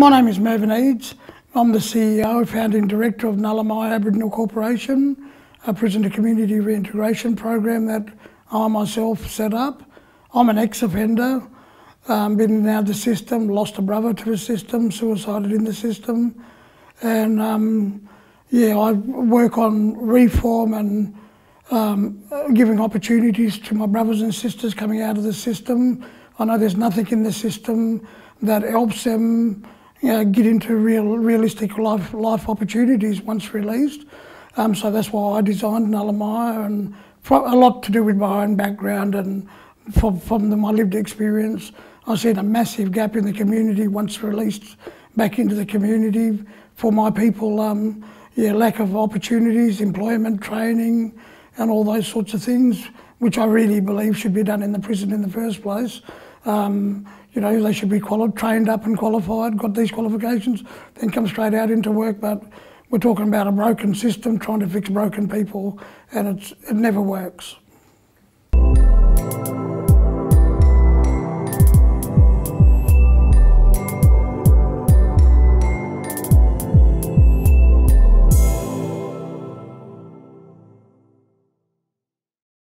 My name is Mervyn Eads. I'm the CEO, founding director of Nullamai Aboriginal Corporation, a prison to community reintegration program that I myself set up. I'm an ex-offender, been out of the system, lost a brother to the system, suicided in the system, and I work on reform and giving opportunities to my brothers and sisters coming out of the system. I know there's nothing in the system that helps them get into realistic life opportunities once released. So that's why I designed Nullamai, and a lot to do with my own background and from my lived experience. I seen a massive gap in the community once released back into the community for my people. Lack of opportunities, employment, training, and all those sorts of things, which I really believe should be done in the prison in the first place. They should be trained up and qualified, got these qualifications, then come straight out into work. But we're talking about a broken system, trying to fix broken people, and it never works.